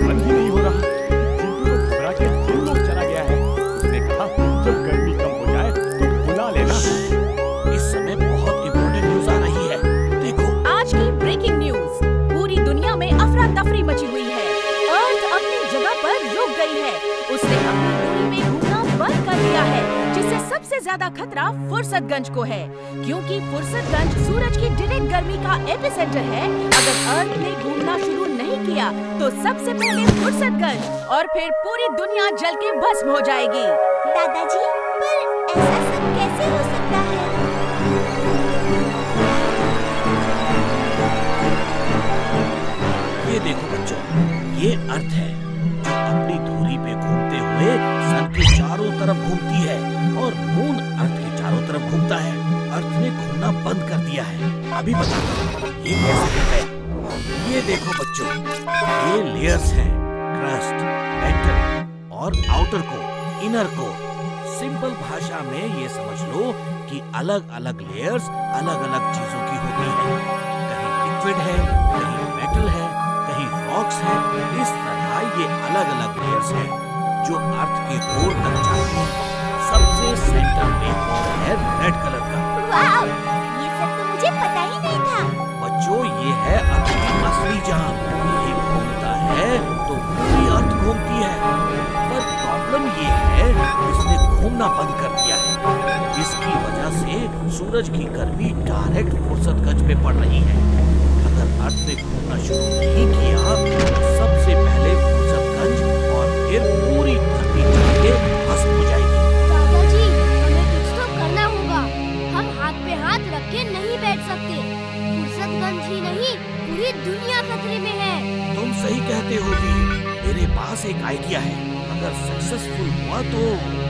बंद ही नहीं हो रहा। चिंटू तो घबरा के जिम लोग चला गया है। उसने कहा जब गर्मी कम हो जाए तो बुला लेना। इस समय बहुत इम्पोर्टेंट न्यूज आ रही है, देखो। आज की ब्रेकिंग न्यूज। पूरी दुनिया में अफरा तफरी मची हुई है। अर्थ अपनी जगह पर रुक गई है। उसने अपनी दूरी पे घूमना बंद कर दिया है, जिससे सबसे ज्यादा खतरा फुर्सतगंज को है, क्योंकि फुर्सतगंज सूरज की डायरेक्ट गर्मी का एपिसेंटर है। अगर अर्थ ने घूमना शुरू नहीं किया तो सबसे पहले फुर्सतगंज और फिर पूरी दुनिया जल के भस्म हो जाएगी। दादाजी, पर ऐसा सब कैसे हो सकता है? ये देखो बच्चों, ये अर्थ है जो अपनी धुरी पे घूमते हुए सन के चारों तरफ घूमती है और मून अर्थ के चारों तरफ घूमता है। अर्थ ने घूमना बंद कर दिया है। अभी बताओ ये कैसे हो गया? ये देखो बच्चों, ये लेयर्स हैं, क्रस्ट, मेंटल और outer core, inner core. Simple भाषा में ये समझ लो कि अलग अलग लेयर्स अलग अलग चीजों की होती हैं। कहीं लिक्विड है, कहीं मेटल है, कहीं रॉक्स है। इस तरह ये अलग अलग लेयर्स हैं जो अर्थ के कोर तक जाती हैं। सबसे सेंटर में कोर है रेड कलर का। वाव, ये सब तो मुझे पता ही नहीं था। बच्चों, ये है अर्थ की असली जान। ये घूमता है तो पूरी अर्थ घूमती है। पर प्रॉब्लम ये है इसने घूमना बंद कर दिया है, जिसकी वजह से सूरज की गर्मी डायरेक्ट फुर्सतगंज पे पड़ रही है। अगर अर्थ ने घूमना शुरू नहीं किया तो सबसे पहले फुर्सतगंज और फिर पूरी धरती जल के भस्म हो जाएगी। दादाजी, हमें कुछ तो करना होगा। हम हाथ पे हाथ रख के नहीं बैठ सकते। फुर्सतगंज ही नहीं, पूरी दुनिया खतरे में है। तुम सही कहते हो वीर। मेरे पास एक आइडिया है। अगर सक्सेसफुल हुआ तो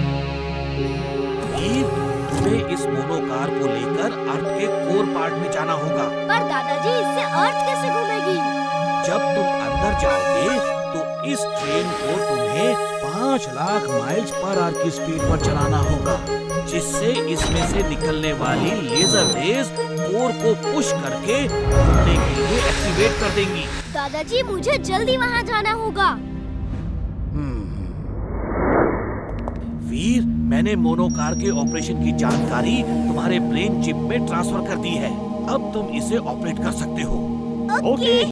वीर, तुम्हें इस मोनोकार को लेकर अर्थ के कोर पार्ट में जाना होगा। पर दादाजी, इससे अर्थ कैसे घूमेगी? जब तुम अंदर जाओगे तो इस ट्रेन को तुम्हें 5 लाख माइल्स पर आवर की स्पीड पर चलाना होगा, जिससे इसमें से निकलने वाली लेजर रेज कोर को पुश करके घूमने के लिए एक्टिवेट कर देंगी। दादाजी, मुझे जल्दी वहाँ जाना होगा। वीर, मैंने मोनोकार के ऑपरेशन की जानकारी तुम्हारे ब्रेन चिप में ट्रांसफर कर दी है। अब तुम इसे ऑपरेट कर सकते हो। ओके।